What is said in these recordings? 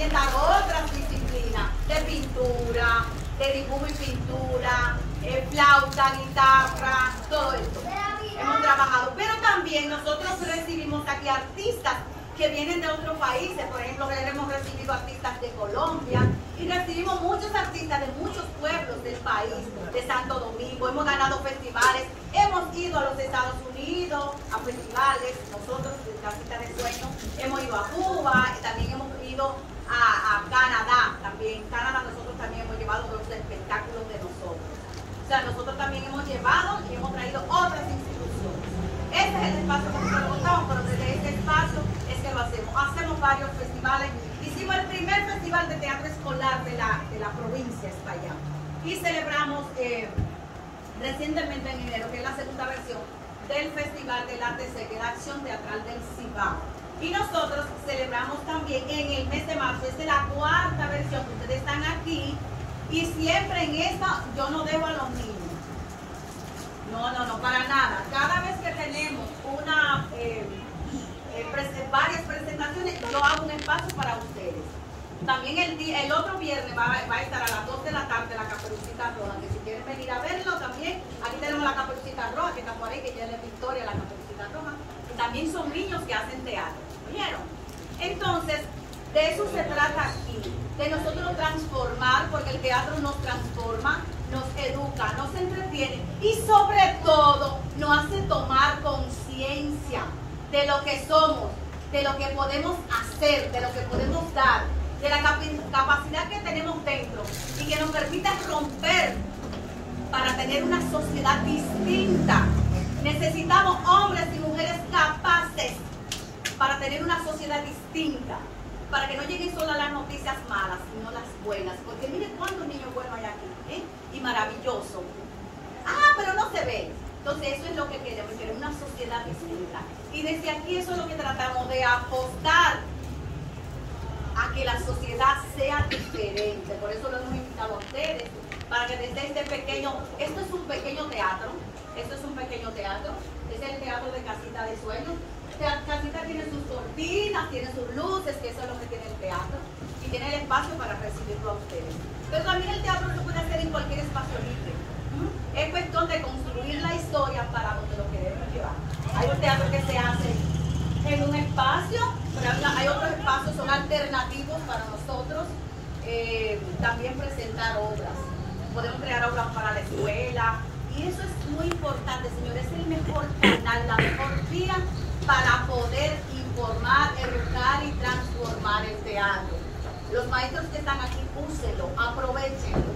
presentar otras disciplinas de pintura, de dibujo y pintura, flauta, guitarra, todo esto. Hemos trabajado, pero también nosotros recibimos aquí artistas que vienen de otros países. Por ejemplo, hemos recibido artistas de Colombia y recibimos muchos artistas de muchos pueblos del país, de Santo Domingo. Hemos ganado festivales, hemos ido a los Estados Unidos a festivales, nosotros de Casita de Sueño, hemos ido a Cuba, también hemos ido a Canadá. También en Canadá nosotros también hemos llevado los espectáculos de nosotros. O sea, nosotros también hemos llevado y hemos traído otras instituciones. Este es el espacio que nosotros contamos, pero desde este espacio es que lo hacemos. Hacemos varios festivales. Hicimos el primer festival de teatro escolar de la provincia España. Y celebramos recientemente en enero, que es la segunda versión del Festival del ATC, que es la Acción Teatral del Cibao. Y nosotros celebramos también en el mes de marzo, esta es la cuarta versión, que ustedes están aquí. Y siempre en esta yo no debo a los niños. No, para nada. Cada vez que tenemos varias presentaciones, yo hago un espacio para ustedes. También el otro viernes va a estar a las 2 de la tarde la Caperucita Roja, que si quieren venir a verlo también, aquí tenemos la Caperucita Roja, que está por ahí, que ya es Victoria, la Caperucita Roja. Y también son niños que hacen teatro. ¿Vieron? Entonces, de eso se trata aquí, de nosotros transformar, porque el teatro nos transforma, nos educa, nos entretiene y sobre todo nos hace tomar conciencia de lo que somos, de lo que podemos hacer, de lo que podemos dar, de la capacidad que tenemos dentro y que nos permite romper para tener una sociedad distinta. Necesitamos hombres y mujeres capaces para tener una sociedad distinta, para que no lleguen solo las noticias malas, sino las buenas. Porque miren cuántos niños buenos hay aquí, y maravilloso. Ah, pero no se ve. Entonces eso es lo que queremos una sociedad distinta. Y desde aquí eso es lo que tratamos de apostar a que la sociedad sea diferente. Por eso lo hemos invitado a ustedes, para que desde este pequeño, esto es un pequeño teatro, este es el teatro de Casita de Sueños. Casita tiene sus cortinas, tiene sus luces, que eso es lo que tiene el teatro, y tiene el espacio para recibirlo a ustedes. Pero también el teatro se puede hacer en cualquier espacio libre. Es cuestión de construir la historia para donde lo queremos llevar. Hay un teatro que se hace en un espacio, pero hay otros espacios, son alternativos para nosotros. También presentar obras. Podemos crear obras para la escuela. Y eso es muy importante, señores. Es el mejor canal, la mejor vía para poder informar, educar y transformar el teatro. Los maestros que están aquí, úsenlo, aprovechenlo.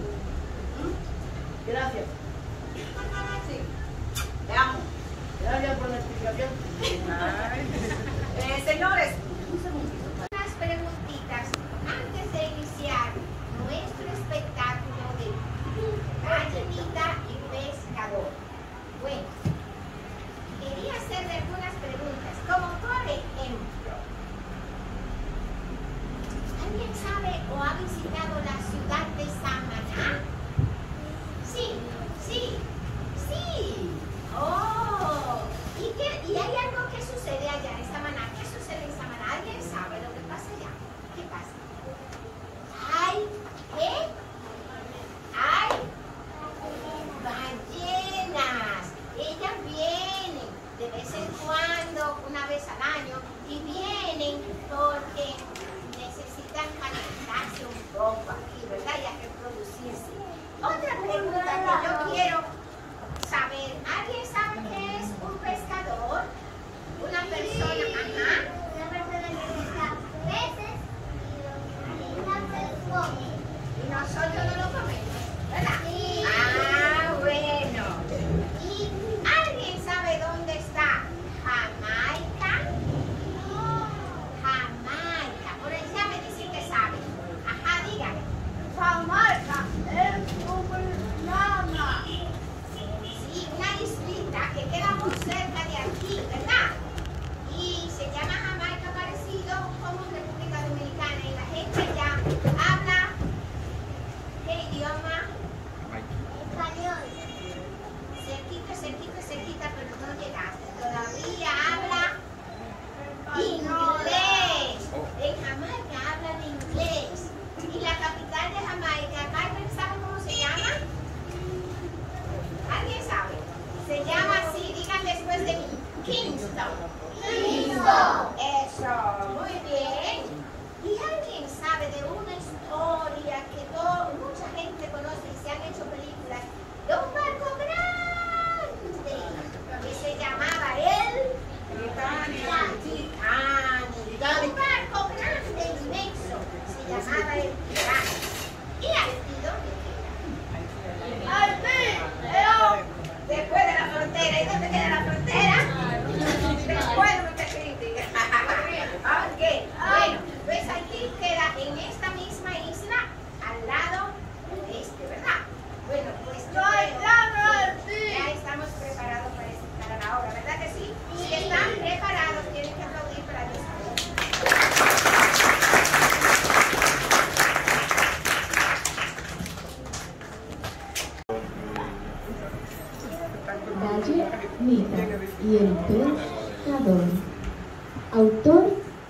Gracias. Sí, veamos. Gracias por la explicación. Señores, un segundito. Unas preguntitas antes de iniciar nuestro espectáculo de Gallinita y Pescador. Bueno, quería hacerle algunas preguntas, como por ejemplo, ¿alguien sabe o ha visitado la ciudad de Samaná? Sí. Oh, ¿y hay algo que sucede allá en Samaná? ¿Qué sucede en Samaná? ¿Alguien sabe lo que pasa allá? ¿Qué pasa? ¿Qué? Hay ballenas. Ellas vienen de vez en cuando, una vez al año, y vienen porque necesitan calentarse un poco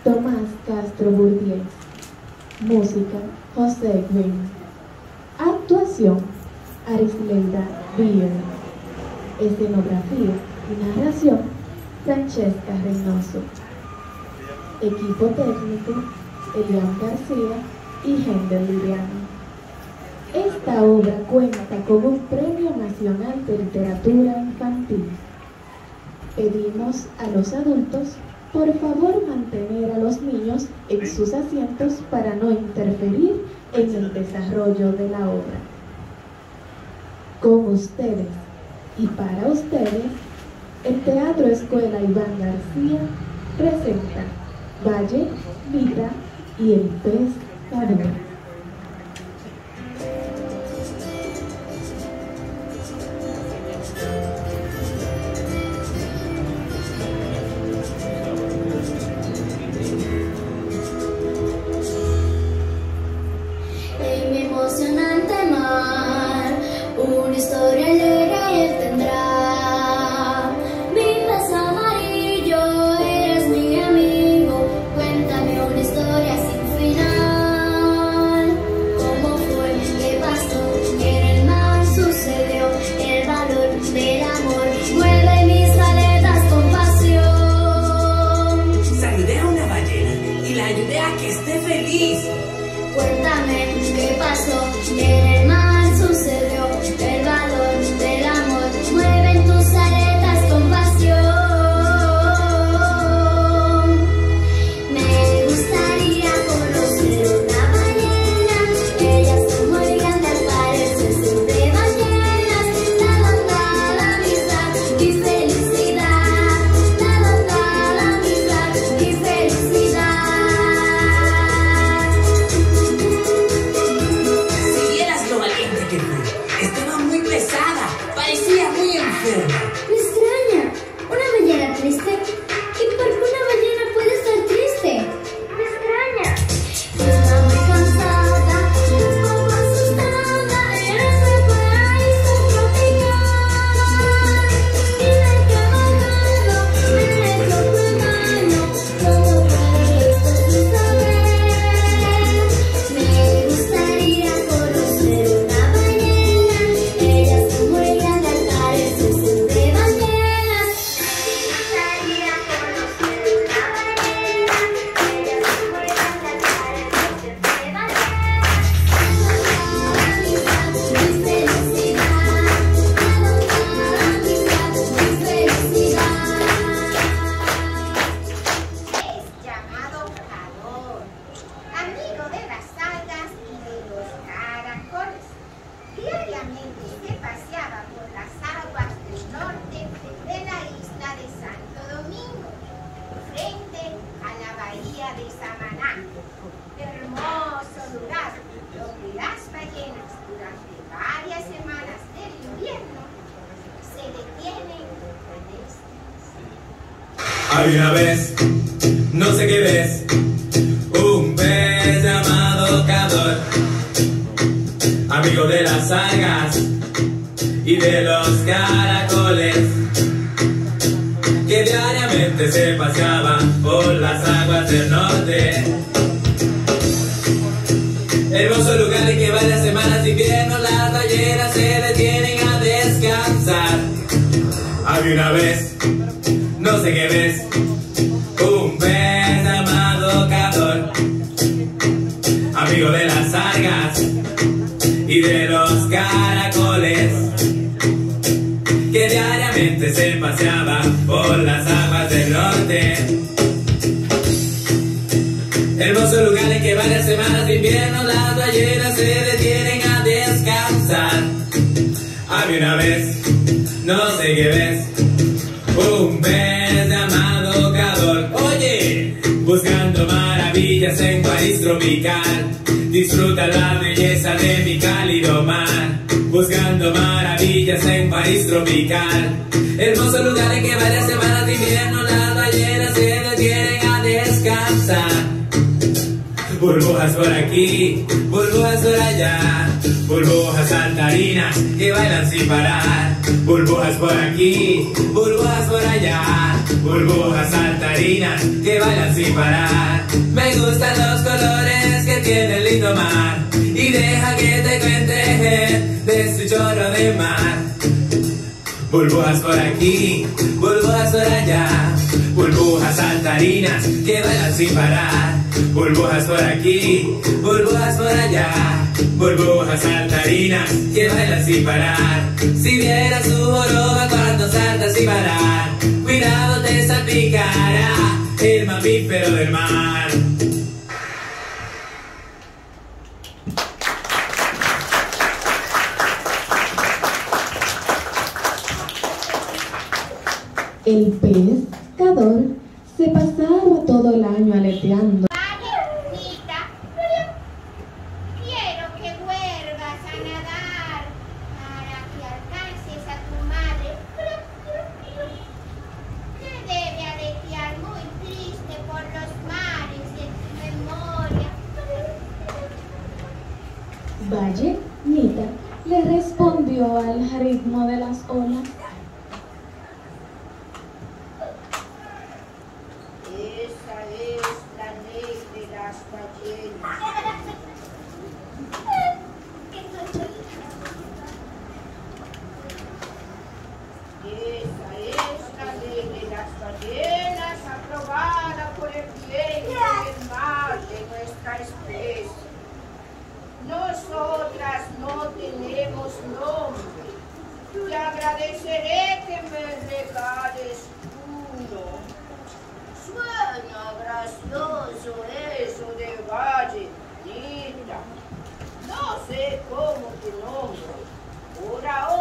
Tomás Castro Burdiez. Música, José Green. Actuación, Arisleida Bier. Escenografía y narración, Francesca Reynoso. Equipo técnico, Elian García y Hendel Liriano. Esta obra cuenta con un Premio Nacional de Literatura Infantil. Pedimos a los adultos, por favor, mantener a los niños en sus asientos para no interferir en el desarrollo de la obra. Con ustedes y para ustedes, el Teatro Escuela Iván García presenta Valle, Vida y el Pez Maduro. Hay una vez, no sé qué ves, un pez llamado Cador, amigo de las algas y de los caracoles, que diariamente se paseaba por las aguas del norte. Hermoso lugar en que varias semanas de invierno las ballenas se detienen a descansar. Había una vez, no sé qué ves, un pez llamado Cador, amigo de las algas y de los caracoles, que diariamente se paseaba por las aguas del norte. Hermoso lugar en que varias semanas de invierno las ballenas se detienen a descansar. Había una vez, no sé qué ves, un pez llamado Cador, oye, buscando maravillas en país tropical, disfruta la belleza de mi cálido mar. Buscando maravillas en país tropical, hermoso lugar en que varias semanas de invierno las ballenas se detienen a descansar. burbujas por aquí, burbujas por allá, burbujas saltarinas que bailan sin parar. Burbujas por aquí, burbujas por allá, burbujas saltarinas que bailan sin parar. Me gustan los colores que tiene el lindo mar, y deja que te cuente de su chorro de mar. Burbujas por aquí, burbujas por allá, burbujas saltarinas que bailan sin parar. Burbujas por aquí, burbujas por allá, burbujas saltarinas que bailan sin parar. Si vieras su joroba cuando salta sin parar, cuidado te salpicará el mamífero del mar. El pescador se pasaba todo el año aleteando. Marianita, quiero que vuelvas a nadar para que alcances a tu madre. Te debe aletear muy triste por los mares de tu memoria. Ballenita le respondió al ritmo de las olas. Esa es la ley de las ballenas. Esa es la ley de las ballenas aprobada por el bien y el mal de nuestra especie. Nosotras no tenemos nombre. Te agradeceré que me regales uno. Suena gracioso eso de ballenita. No sé cómo te nombro. Por ahora